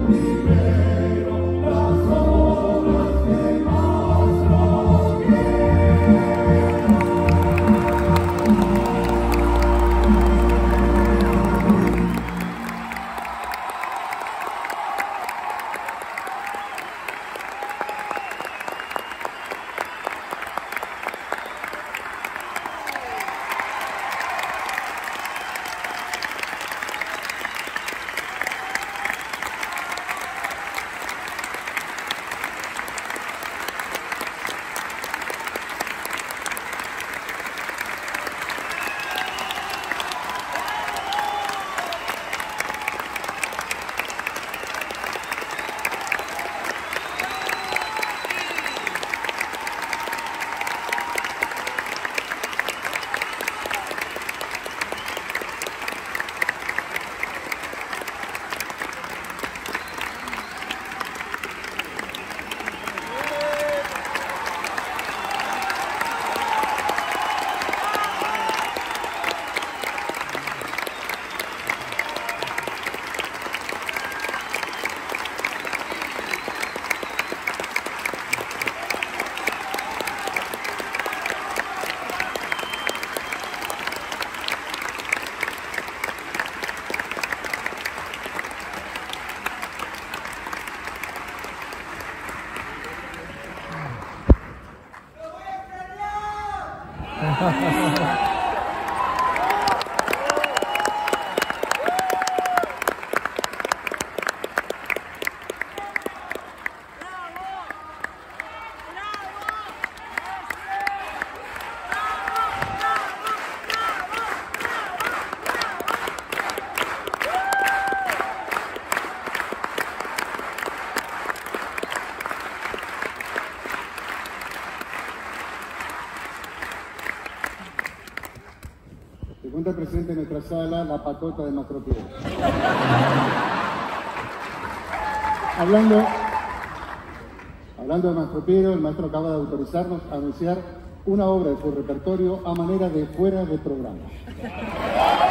Se encuentra presente en nuestra sala la patota de Mastropiero. Hablando de Mastropiero, el maestro acaba de autorizarnos a anunciar una obra de su repertorio a manera de fuera de programa.